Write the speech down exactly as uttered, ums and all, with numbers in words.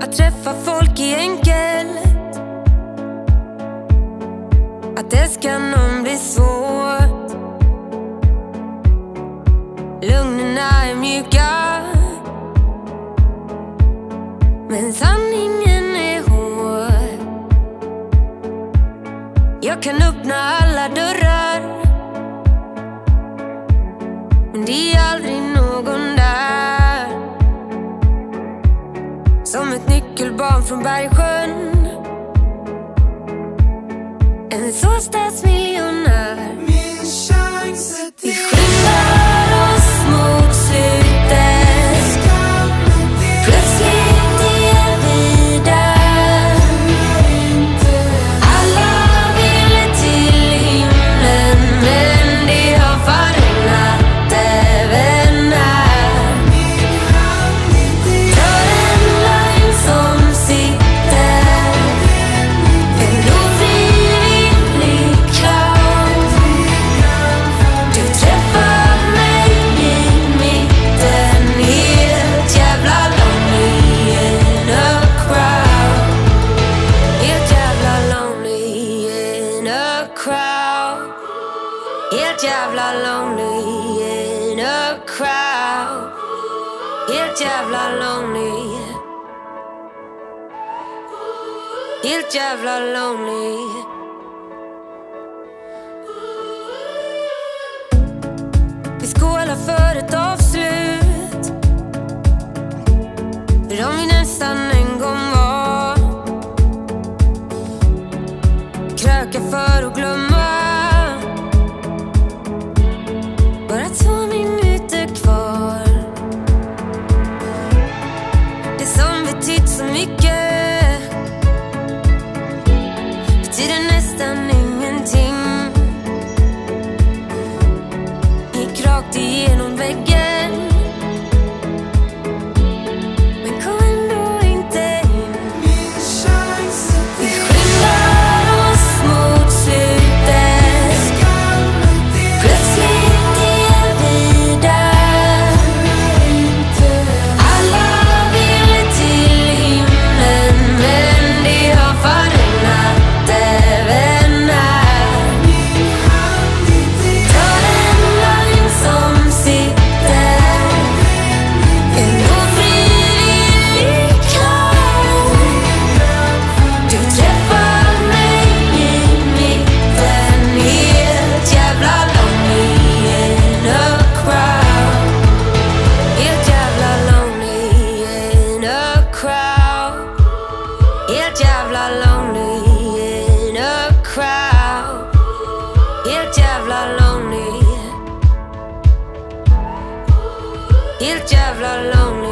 Att träffa folk är enkelt, att det ska någon bli svårt. Lugnerna är mjuka, men sanningen är hård. Jag kan öppna alla dörrar, men det är aldrig någon där. Som ett nyckelbarn från Bergsjön, en såstadsmiljonär. Min chans är Vi skyndar oss mot slutet, plötsligt är vi där. Alla vill till himlen, men det har fallit även här. Ta en line som sitter, en ofrivillig clown. Du träffar mig i mitten, helt jävla lonely in a crowd. Helt jävla lonely in a crowd. Helt jävla lonely in a crowd. Helt jävla lonely. Helt jävla lonely. Vi skålar för ett avslut, de vi nästan en gång var. Kröka för att glömma, bara två minuter kvar. Det som betytt så mycket betyder nästan ingenting. Gick rakt igenom väggen, men kom ändå inte in. min chans är Vi skyndar oss mot slutet, plötsligt är vi där. Alla vill till himlen, men det har fallit även här. Ta en line som sitter, en ofrivillig clown. Du träffar mig i mitten, helt jävla lonely in a crowd. Helt jävla lonely in a crowd. Helt jävla lonely in a crowd. Helt jävla lonely. Helt jävla lonely.